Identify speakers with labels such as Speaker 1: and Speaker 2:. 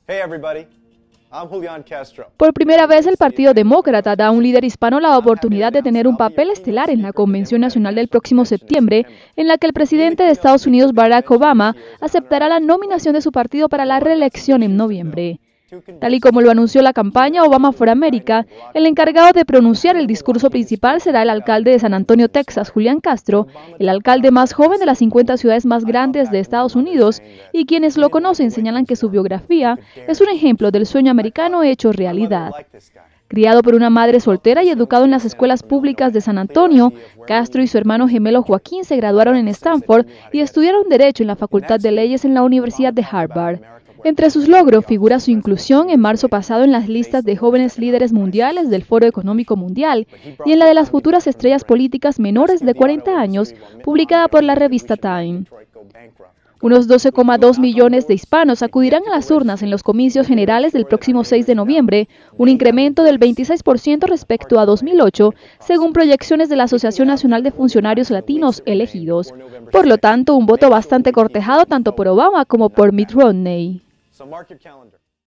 Speaker 1: Hey everybody, I'm Julian Castro.
Speaker 2: Por primera vez, el Partido Demócrata da a un líder hispano la oportunidad de tener un papel estelar en la Convención Nacional del próximo septiembre, en la que el presidente de Estados Unidos, Barack Obama, aceptará la nominación de su partido para la reelección en noviembre. Tal y como lo anunció la campaña Obama for America, el encargado de pronunciar el discurso principal será el alcalde de San Antonio, Texas, Julian Castro, el alcalde más joven de las 50 ciudades más grandes de Estados Unidos, y quienes lo conocen señalan que su biografía es un ejemplo del sueño americano hecho realidad. Criado por una madre soltera y educado en las escuelas públicas de San Antonio, Castro y su hermano gemelo Joaquín se graduaron en Stanford y estudiaron Derecho en la Facultad de Leyes en la Universidad de Harvard. Entre sus logros figura su inclusión en marzo pasado en las listas de jóvenes líderes mundiales del Foro Económico Mundial y en la de las futuras estrellas políticas menores de 40 años, publicada por la revista Time. Unos 12,2 millones de hispanos acudirán a las urnas en los comicios generales del próximo 6 de noviembre, un incremento del 26% respecto a 2008, según proyecciones de la Asociación Nacional de Funcionarios Latinos Elegidos. Por lo tanto, un voto bastante cortejado tanto por Obama como por Mitt Romney.
Speaker 1: So mark your calendar.